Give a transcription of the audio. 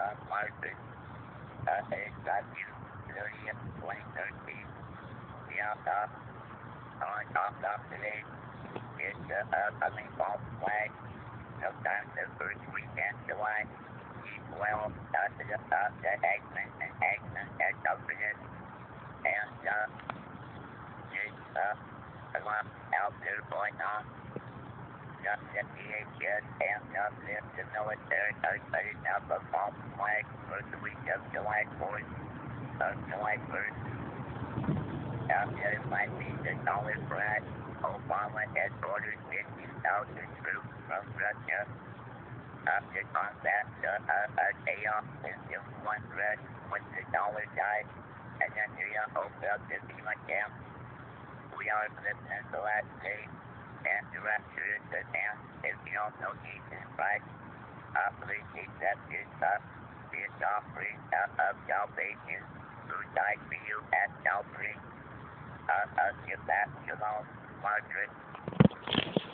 Margaret, June 30th, 2013. On top of today is the upcoming fall flag. Sometime the first weekend, July 12th, to the Eggman and Eggman at Government. And it's a lot out there going on. Just the DHS and the military are setting up a false flag for the week of July 4th, July 1st. There might be the dollar brand. Obama has ordered 50,000 troops from Russia to combat chaos in one red when the dollar died, and then the hotel to be like them. We are living in the last day, and the rapture is at hand. If you don't know Jesus Christ, please accept his offering of salvation, who died for you at Calvary. Give that shalom, Margaret.